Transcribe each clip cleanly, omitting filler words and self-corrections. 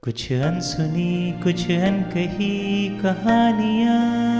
कुछ अनसुनी कुछ अनकही कहानियाँ।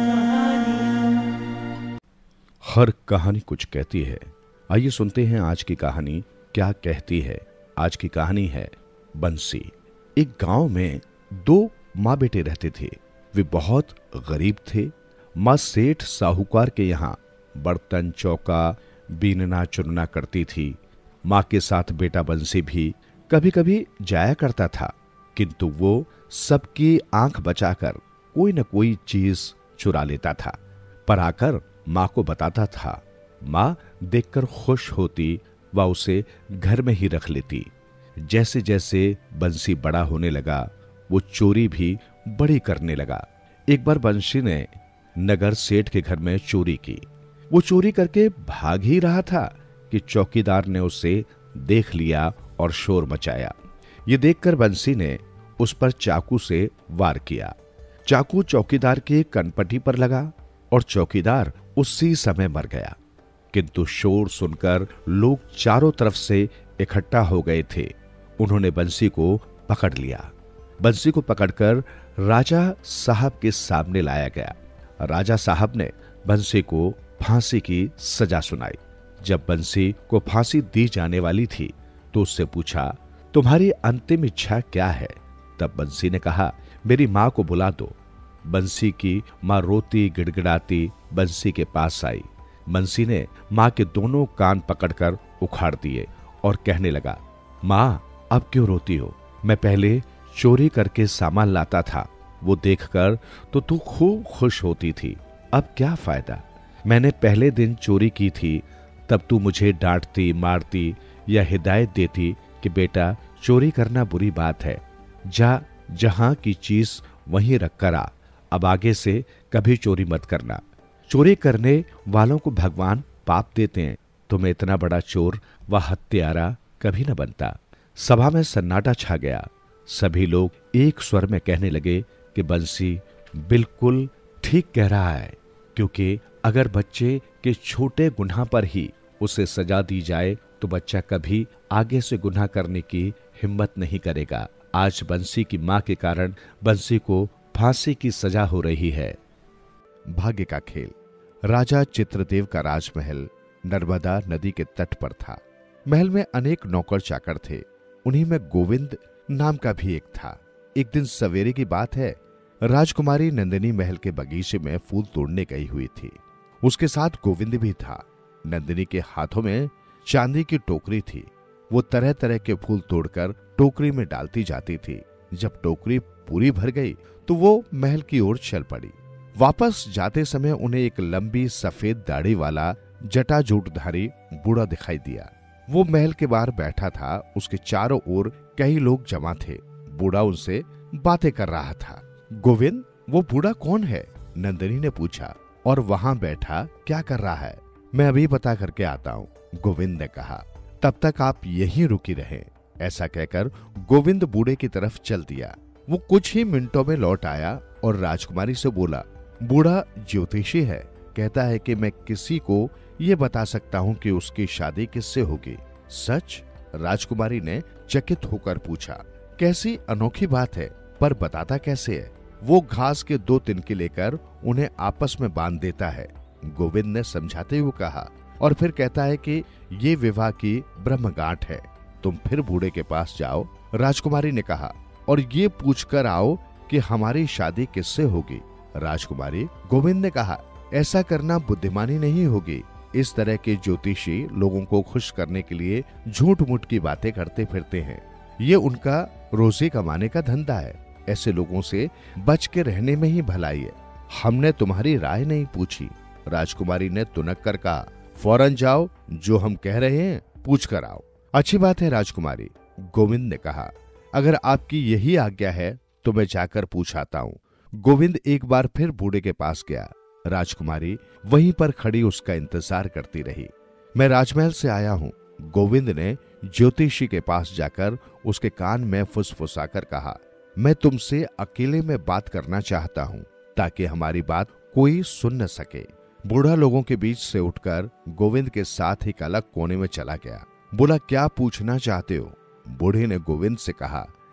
हर कहानी कुछ कहती है। आइए सुनते हैं आज की कहानी क्या कहती है। आज की कहानी है बंसी। एक गांव में दो माँ बेटे रहते थे। वे बहुत गरीब थे। माँ सेठ साहूकार के यहाँ बर्तन चौका बीनना चुनना करती थी। माँ के साथ बेटा बंसी भी कभी कभी जाया करता था, किंतु वो सबकी आंख बचाकर कोई न कोई चीज चुरा लेता था, पर आकर माँ को बताता था। माँ देखकर खुश होती व उसे घर में ही रख लेती। जैसे जैसे बंसी बड़ा होने लगा, वो चोरी भी बड़ी करने लगा। एक बार बंसी ने नगर सेठ के घर में चोरी की। वो चोरी करके भाग ही रहा था कि चौकीदार ने उसे देख लिया और शोर मचाया। ये देखकर बंसी ने उस पर चाकू से वार किया। चाकू चौकीदार के कनपटी पर लगा और चौकीदार उसी समय मर गया। किंतु शोर सुनकर लोग चारों तरफ से इकट्ठा हो गए थे। उन्होंने बंसी को पकड़ लिया। बंसी को पकड़कर राजा साहब के सामने लाया गया। राजा साहब ने बंसी को फांसी की सजा सुनाई। जब बंसी को फांसी दी जाने वाली थी तो उससे पूछा, तुम्हारी अंतिम इच्छा क्या है? तब बंसी ने कहा, मेरी माँ को बुला दो। बंसी की माँ रोती गिड़गिड़ाती बंसी के पास आई। बंसी ने माँ के दोनों कान पकड़कर उखाड़ दिए और कहने लगा, माँ अब क्यों रोती हो? मैं पहले चोरी करके सामान लाता था, वो देखकर तो तू खूब खुश होती थी। अब क्या फायदा? मैंने पहले दिन चोरी की थी, तब तू मुझे डांटती मारती या हिदायत देती कि बेटा चोरी करना बुरी बात है, जा जहां की चीज वहीं रख कर आ, अब आगे से कभी चोरी मत करना। चोरी करने वालों को भगवान पाप देते हैं। तुम्हें इतना बड़ा चोर व हत्यारा कभी न बनता। सभा में सन्नाटा छा गया। सभी लोग एक स्वर में कहने लगे कि बंसी बिल्कुल ठीक कह रहा है, क्योंकि अगर बच्चे के छोटे गुनाह पर ही उसे सजा दी जाए तो बच्चा कभी आगे से गुनाह करने की हिम्मत नहीं करेगा। आज बंसी की मां के कारण बंसी को फांसी की सजा हो रही है। भाग्य का खेल। राजा चित्रदेव का राजमहल नर्मदा नदी के तट पर था। महल में अनेक नौकर चाकर थे। उन्हीं में गोविंद नाम का भी एक था। एक दिन सवेरे की बात है, राजकुमारी नंदिनी महल के बगीचे में फूल तोड़ने गई हुई थी। उसके साथ गोविंद भी था। नंदिनी के हाथों में चांदी की टोकरी थी। वो तरह तरह के फूल तोड़कर टोकरी में डालती जाती थी। जब टोकरी पूरी भर गई तो वो महल की ओर चल पड़ी। वापस जाते समय उन्हें एक लंबी सफेद दाढ़ी वाला जटाजूटधारी बूढ़ा दिखाई दिया। वो महल के बाहर बैठा था। उसके चारों ओर कई लोग जमा थे। बूढ़ा उनसे बातें कर रहा था। गोविंद, वो बूढ़ा कौन है? नंदिनी ने पूछा। और वहां बैठा क्या कर रहा है? मैं अभी पता करके आता हूँ, गोविंद ने कहा। तब तक आप यहीं रुकी रहें। ऐसा कहकर गोविंद बूढ़े की तरफ चल दिया। वो कुछ ही मिनटों में लौट आया और राजकुमारी से बोला, बूढ़ा ज्योतिषी है, कहता है कि मैं किसी को ये बता सकता हूँ कि उसकी शादी किससे होगी। सच? राजकुमारी ने चकित होकर पूछा। कैसी अनोखी बात है, पर बताता कैसे है? वो घास के 2 तिनके लेकर उन्हें आपस में बांध देता है, गोविंद ने समझाते हुए कहा, और फिर कहता है कि ये विवाह की ब्रह्मगांठ है। तुम फिर बूढ़े के पास जाओ, राजकुमारी ने कहा, और ये पूछकर आओ कि हमारी शादी किससे होगी। राजकुमारी, गोविंद ने कहा, ऐसा करना बुद्धिमानी नहीं होगी। इस तरह के ज्योतिषी लोगों को खुश करने के लिए झूठ मूठ की बातें करते फिरते हैं। ये उनका रोजी कमाने का धंधा है। ऐसे लोगों से बच के रहने में ही भलाई है। हमने तुम्हारी राय नहीं पूछी। राजकुमारी ने तुनक कर कहा, फौरन जाओ, जो हम कह रहे हैं पूछ कर आओ। अच्छी बात है राजकुमारी, गोविंद ने कहा। अगर आपकी यही आज्ञा है तो मैं जाकर पूछ आता हूँ। गोविंद एक बार फिर बूढ़े के पास गया। राजकुमारी वहीं पर खड़ी उसका इंतजार करती रही। मैं राजमहल से आया हूँ, गोविंद ने ज्योतिषी के पास जाकर उसके कान में फुसफुसाकर कहा। मैं तुमसे अकेले में बात करना चाहता हूँ, ताकि हमारी बात कोई सुन न सके। बूढ़ा लोगों के बीच से उठकर गोविंद के साथ एक अलग कोने में चला गया। बोला, क्या पूछना चाहते हो? बूढ़े ने गोविंद से कहा,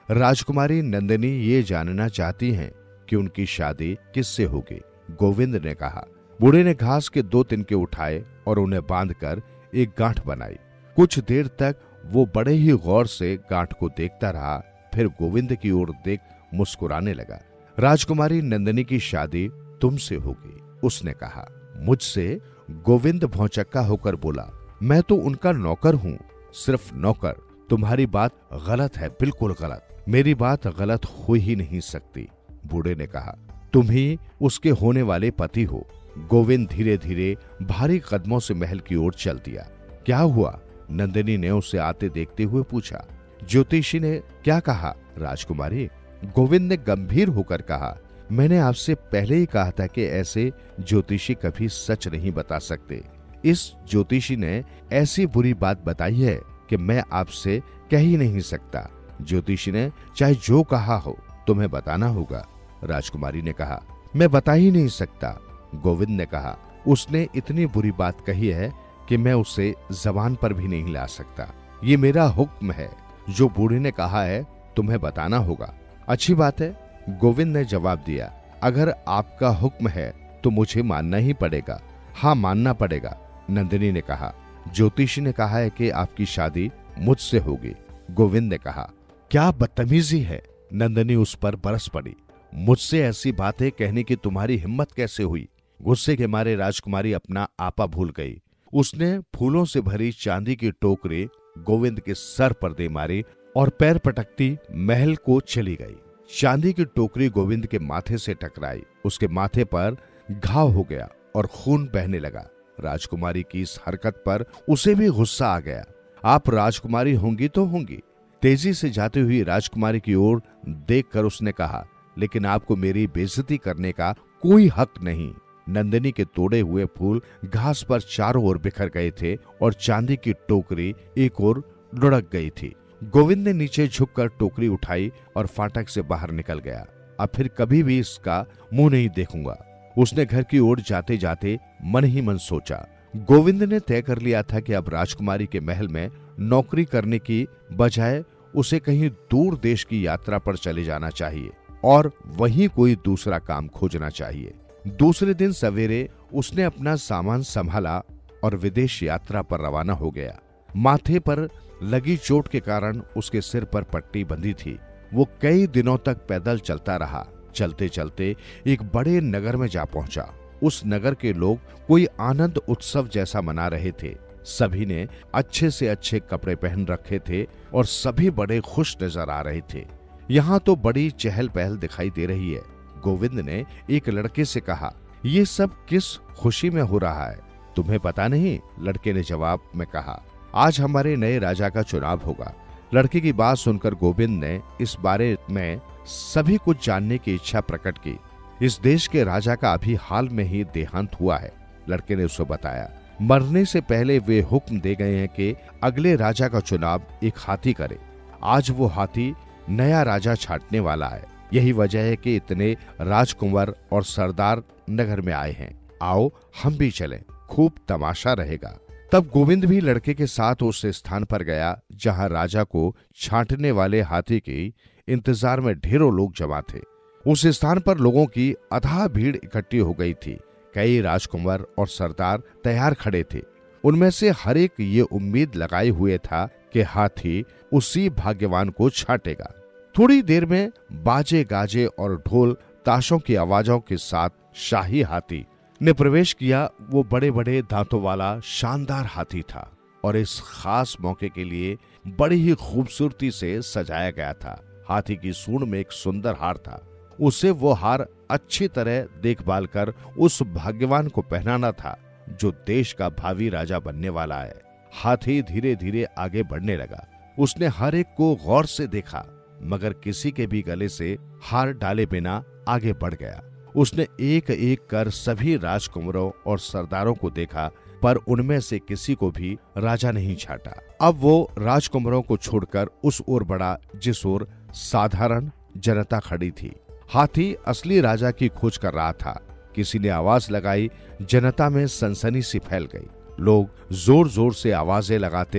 राजकुमारी नंदिनी ये जानना चाहती हैं कि उनकी शादी किससे होगी। गोविंद ने कहा। बूढ़े ने घास के 2 तिनके उठाए और उन्हें बांधकर एक गांठ बनाई। कुछ देर तक वो बड़े ही गौर से गांठ को देखता रहा, फिर गोविंद की ओर देख मुस्कुराने लगा। राजकुमारी नंदिनी की शादी तुमसे होगी, उसने कहा। मुझसे? गोविंद भौचक्का होकर बोला। मैं तो उनका नौकर हूँ, सिर्फ नौकर। तुम्हारी बात गलत है, बिल्कुल गलत। मेरी बात गलत हो ही नहीं सकती, बूढ़े ने कहा। तुम ही उसके होने वाले पति हो। गोविंद धीरे धीरे भारी कदमों से महल की ओर चल दिया। क्या हुआ? नंदिनी ने उसे आते देखते हुए पूछा। ज्योतिषी ने क्या कहा? राजकुमारी, गोविंद ने गंभीर होकर कहा। मैंने आपसे पहले ही कहा था कि ऐसे ज्योतिषी कभी सच नहीं बता सकते। इस ज्योतिषी ने ऐसी बुरी बात बताई है कि मैं आपसे कह ही नहीं सकता। ज्योतिषी ने चाहे जो कहा हो तुम्हें बताना होगा, राजकुमारी ने कहा। मैं बता ही नहीं सकता, गोविंद ने कहा। उसने इतनी बुरी बात कही है कि मैं उसे जबान पर भी नहीं ला सकता। ये मेरा हुक्म है, जो बूढ़े ने कहा है तुम्हें बताना होगा। अच्छी बात है, गोविंद ने जवाब दिया। अगर आपका हुक्म है तो मुझे मानना ही पड़ेगा। हाँ, मानना पड़ेगा, नंदिनी ने कहा। ज्योतिषी ने कहा है कि आपकी शादी मुझसे होगी, गोविंद ने कहा। क्या बदतमीजी है, नंदिनी उस पर बरस पड़ी। मुझसे ऐसी बातें कहने की तुम्हारी हिम्मत कैसे हुई? गुस्से के मारे राजकुमारी अपना आपा भूल गई। उसने फूलों से भरी चांदी की टोकरी गोविंद के सर पर दे मारी और पैर पटकती महल को चली गई। चांदी की टोकरी गोविंद के माथे से टकराई। उसके माथे पर घाव हो गया और खून बहने लगा। राजकुमारी की इस हरकत पर उसे भी गुस्सा आ गया। आप राजकुमारी होंगी तो होंगी। तेजी से जाती हुई राजकुमारी की ओर देखकर उसने कहा, लेकिन आपको मेरी बेइज्जती करने का कोई हक नहीं। नंदिनी के तोड़े हुए फूल घास पर चारों ओर बिखर गए थे और चांदी की टोकरी एक ओर लुढ़क गई थी। गोविंद ने नीचे झुककर टोकरी उठाई और फाटक से बाहर निकल गया। अब फिर कभी भी इसका मुंह नहीं देखूंगा, उसने घर की ओर जाते जाते मन ही मन सोचा। गोविंद ने तय कर लिया था कि अब राजकुमारी के महल में नौकरी करने की बजाय उसे कहीं दूर देश की यात्रा पर चले जाना चाहिए और वहीं कोई दूसरा काम खोजना चाहिए। दूसरे दिन सवेरे उसने अपना सामान संभाला और विदेश यात्रा पर रवाना हो गया। माथे पर लगी चोट के कारण उसके सिर पर पट्टी बंधी थी। वो कई दिनों तक पैदल चलता रहा। चलते चलते एक बड़े नगर में जा पहुंचा। उस नगर के लोग कोई आनंद उत्सव जैसा मना रहे थे। सभी ने अच्छे से अच्छे कपड़े पहन रखे थे और सभी बड़े खुश नजर आ रहे थे। यहाँ तो बड़ी चहल पहल दिखाई दे रही है। गोविंद ने एक लड़के से कहा, ये सब किस खुशी में हो रहा है? तुम्हें पता नहीं? लड़के ने जवाब में कहा, आज हमारे नए राजा का चुनाव होगा। लड़के की बात सुनकर गोविंद ने इस बारे में सभी कुछ जानने की इच्छा प्रकट की। इस देश के राजा का अभी हाल में ही देहांत हुआ है, लड़के ने उसे बताया। मरने से पहले वे हुक्म दे गए हैं कि अगले राजा का चुनाव एक हाथी करे। आज वो हाथी नया राजा छांटने वाला है। यही वजह है कि इतने राजकुंवर और सरदार नगर में आए हैं। आओ हम भी चलें, खूब तमाशा रहेगा। तब गोविंद भी लड़के के साथ उस स्थान पर गया जहां राजा को छांटने वाले हाथी के इंतजार में ढेरों लोग जमा थे। उस स्थान पर लोगों की अथाह भीड़ इकट्ठी हो गई थी। कई राजकुंवर और सरदार तैयार खड़े थे। उनमें से हर एक ये उम्मीद लगाए हुए था कि हाथी उसी भाग्यवान को छांटेगा। थोड़ी देर में बाजे गाजे और ढोल ताशों की आवाजों के साथ शाही हाथी ने प्रवेश किया। वो बड़े बड़े दांतों वाला शानदार हाथी था और इस खास मौके के लिए बड़ी ही खूबसूरती से सजाया गया था। हाथी की सूंड में एक सुंदर हार था। उसे वो हार अच्छी तरह देखभाल कर उस भाग्यवान को पहनाना था जो देश का भावी राजा बनने वाला है। हाथी धीरे धीरे आगे बढ़ने लगा। उसने हर एक को गौर से देखा, मगर किसी के भी गले से हार डाले बिना आगे बढ़ गया। उसने एक एक कर सभी राजकुमारों और सरदारों को देखा, पर उनमें से किसी को भी राजा नहीं छाटा। अब वो राजकुमारों को छोड़कर उस ओर बढ़ा जिस ओर साधारण जनता खड़ी थी। हाथी असली राजा की खोज कर रहा था। किसी ने आवाज लगाई, जनता में सनसनी सी फैल गई। लोग जोर जोर से आवाजें लगाते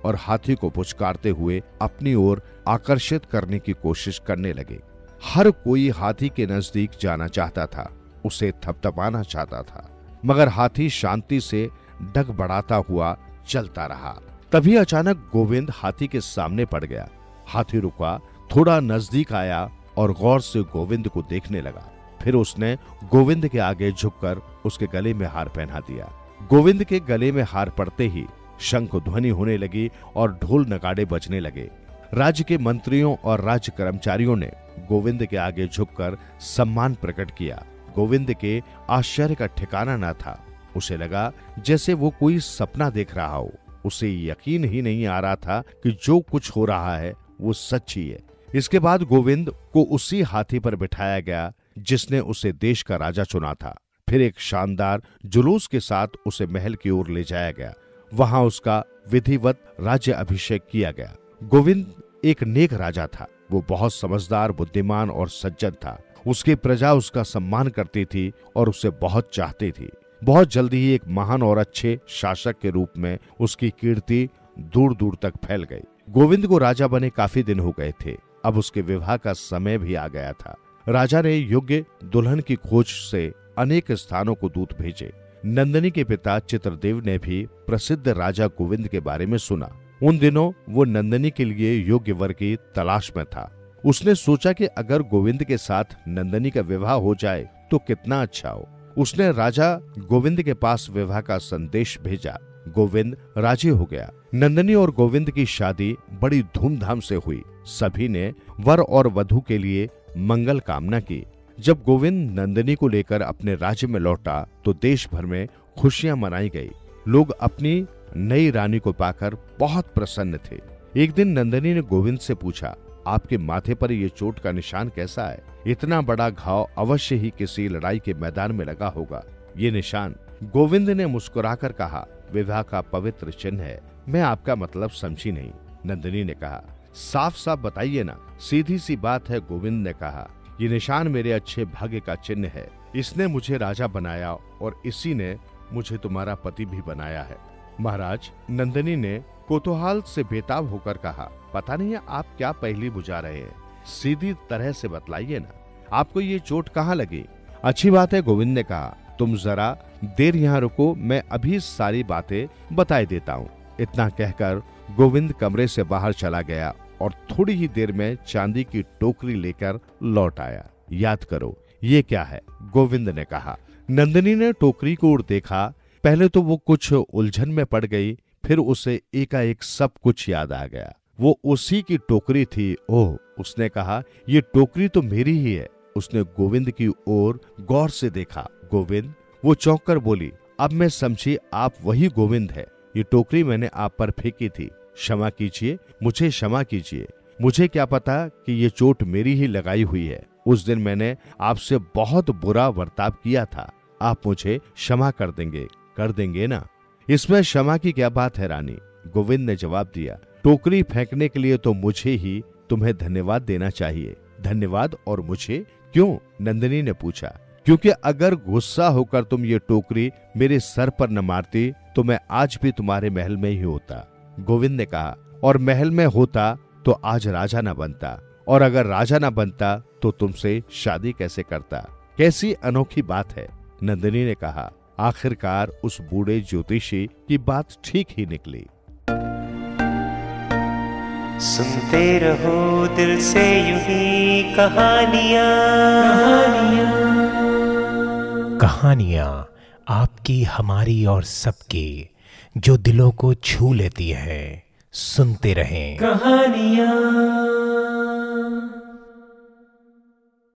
और हाथी को पुचकारते हुए अपनी ओर आकर्षित करने की कोशिश करने लगे। हर कोई हाथी के नजदीक जाना चाहता था, उसे थपथपाना चाहता था, मगर हाथी शांति से डग बढ़ाता हुआ चलता रहा। तभी अचानक गोविंद हाथी के सामने पड़ गया। हाथी रुका, थोड़ा नजदीक आया और गौर से गोविंद को देखने लगा। फिर उसने गोविंद के आगे झुककर उसके गले में हार पहना दिया। गोविंद के गले में हार पड़ते ही शंख ध्वनि होने लगी और ढोल नगाड़े बजने लगे। राज्य के मंत्रियों और राज्य कर्मचारियों ने गोविंद के आगे झुककर सम्मान प्रकट किया। गोविंद के आश्चर्य का ठिकाना न था। उसे लगा जैसे वो कोई सपना देख रहा हो। उसे यकीन ही नहीं आ रहा था कि जो कुछ हो रहा है वो सच ही है। इसके बाद गोविंद को उसी हाथी पर बिठाया गया जिसने उसे देश का राजा चुना था। फिर एक शानदार जुलूस के साथ उसे महल की ओर ले जाया गया। वहां उसका विधिवत राज्य अभिषेक किया गया। गोविंद एक नेक राजा था। वो बहुत समझदार, बुद्धिमान और सज्जन था। उसकी प्रजा उसका सम्मान करती थी और उसे बहुत चाहती थी। बहुत जल्दी ही एक महान और अच्छे शासक के रूप में उसकी कीर्ति दूर दूर तक फैल गई। गोविंद को राजा बने काफी दिन हो गए थे। अब उसके विवाह का समय भी आ गया था। राजा ने योग्य दुल्हन की खोज से अनेक स्थानों को दूत भेजे। नंदिनी के पिता चित्रदेव ने भी प्रसिद्ध राजा गोविंद के बारे में सुना। उन दिनों वो नंदिनी के लिए योग्य वर की तलाश में था। उसने सोचा कि अगर गोविंद के साथ नंदिनी का विवाह हो जाए तो कितना अच्छा हो। उसने राजा गोविंद के पास विवाह का संदेश भेजा। गोविंद राजी हो गया। नंदिनी और गोविंद की शादी बड़ी धूमधाम से हुई। सभी ने वर और वधू के लिए मंगल कामना की। जब गोविंद नंदिनी को लेकर अपने राज्य में लौटा तो देश भर में खुशियां मनाई गई। लोग अपनी नई रानी को पाकर बहुत प्रसन्न थे। एक दिन नंदिनी ने गोविंद से पूछा, आपके माथे पर ये चोट का निशान कैसा है? इतना बड़ा घाव अवश्य ही किसी लड़ाई के मैदान में लगा होगा। ये निशान? गोविंद ने मुस्कुराकर कहा, विवाह का पवित्र चिन्ह है। मैं आपका मतलब समझी नहीं। नंदिनी ने कहा, साफ साफ बताइए ना। सीधी सी बात है, गोविंद ने कहा। ये निशान मेरे अच्छे भाग्य का चिन्ह है। इसने मुझे राजा बनाया और इसी ने मुझे तुम्हारा पति भी बनाया है। महाराज, नंदिनी ने कोतूहल से बेताब होकर कहा, पता नहीं आप क्या पहेली बुझा रहे हैं। सीधी तरह से बतलाइए ना, आपको ये चोट कहाँ लगी? अच्छी बात है, गोविंद ने कहा। तुम जरा देर यहाँ रुको, मैं अभी सारी बातें बताए देता हूँ। इतना कहकर गोविंद कमरे से बाहर चला गया और थोड़ी ही देर में चांदी की टोकरी लेकर लौट आया। याद करो, ये क्या है? गोविंद ने कहा। नंदिनी ने टोकरी को ओर देखा। पहले तो वो कुछ उलझन में पड़ गई, फिर उसे एकाएक सब कुछ याद आ गया। वो उसी की टोकरी थी। ओह, उसने कहा, ये टोकरी तो मेरी ही है। उसने गोविंद की ओर गौर से देखा। गोविंद? वो चौंक कर बोली, अब मैं समझी आप वही गोविंद है। ये टोकरी मैंने आप पर फेंकी थी। क्षमा कीजिए, मुझे क्षमा कीजिए। मुझे क्या पता कि ये चोट मेरी ही लगाई हुई है। उस दिन मैंने आपसे बहुत बुरा बर्ताव किया था। आप मुझे क्षमा कर देंगे ना? इसमें क्षमा की क्या बात है रानी? गोविंद ने जवाब दिया। टोकरी फेंकने के लिए तो मुझे ही तुम्हें धन्यवाद देना चाहिए। धन्यवाद? और मुझे क्यों? नंदिनी ने पूछा। क्योंकि अगर गुस्सा होकर तुम ये टोकरी मेरे सर पर न मारती तो मैं आज भी तुम्हारे महल में ही होता। गोविंद ने कहा, और महल में होता तो आज राजा न बनता, और अगर राजा न बनता तो तुमसे शादी कैसे करता? कैसी अनोखी बात है। नंदिनी ने कहा। आखिरकार उस बूढ़े ज्योतिषी की बात ठीक ही निकली। सुनते रहो दिल से यूं ही कहानियां आपकी, हमारी और सबकी, जो दिलों को छू लेती है। सुनते रहें कहानियां।